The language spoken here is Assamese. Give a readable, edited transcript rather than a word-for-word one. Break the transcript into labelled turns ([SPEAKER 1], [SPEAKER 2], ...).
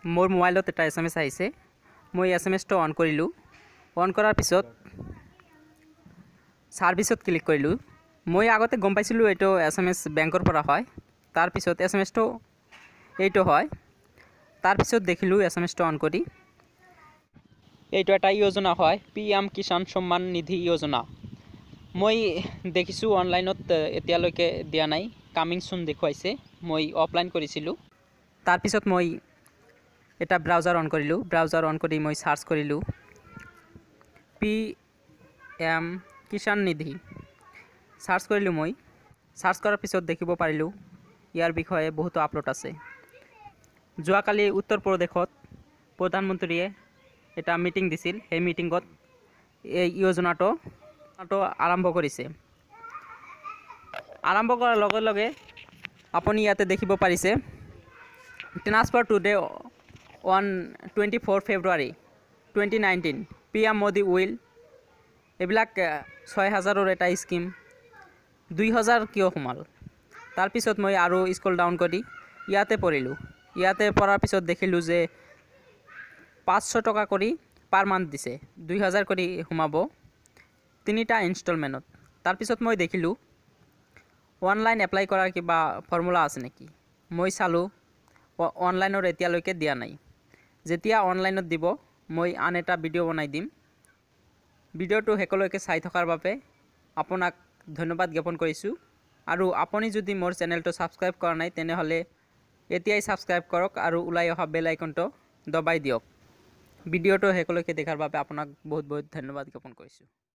[SPEAKER 1] मोर मोबाइलत एटा SMS आइसे मैं SMS तो ऑन करिलु ऑन करार पिছত सार्विसत क्लिक करिलु मैं आगते गम पाइसिलु एटो SMS बैंकर परा हय तार पिছত SMS तो एटो हय तार पिছত देखिलु SMS तो ऑन करी एटो एटा योजना हय PM किसान सम्मान निधि योजना मैं देखिछु ऑनलाइनत एतियालैके दिया नाई कामिंग सुन देखुवाइसे मैं अफलाइन करिसिलु तार पिছত मैं एटा ब्राउजार ऑन करिलु ब्राउजार ऑन करी मैं सार्च करिलु PM किसान निधि सार्च करिलु मैं सार्च करार पिছত देखिब पारिलु यार विषये बहुत आपलोड आछे जोआकाली उत्तर प्रदेशत प्रधानमंत्रीये एटा मीटिंग दिसिल हे मीटिंगत এই योजनाটো आरम्भ करिছে आरम्भ करार लगे लगे आपुनि याते देखिब पारिছে transfer today on 24 February 2019 PM Modi will एबिलाक 6000 एटा स्कीम 2000 किय सोमाल तार पिছত मैं आरो स्क्रल डाउन करी याते पढ़िलु याते पढ़ार पिছত देखिलु जे 500 टका करी पार मान्थ दिसे 2000 करी सोमाब तीनिटा इन्स्टलमेन्टत तार पिছত मैं देखिलु ऑनलाइन एप्लाई करार किबा फर्मुला आछे नेकी मैं चालु ऑनलाइनर एतियालैके दिया नाई जेतिया ऑनलाइनत दिब मैं आन एटा भिडिओ बनाई दिम भिडिओটো हेकলৈকে চাই থকাৰ বাবে আপোনাক ধন্যবাদ জ্ঞাপন কৰিছো আৰু আপুনি যদি মোৰ চেনেলটো সাবস্ক্ৰাইব কৰা নাই তেনেহলে এতিয়াই সাবস্ক্ৰাইব কৰক আৰু উলাই অহা বেল আইকনটো দবাই দিয়ক ভিডিওটো হেকলৈকে দেখাৰ বাবে আপোনাক বহুত বহুত ধন্যবাদ জ্ঞাপন কৰিছো।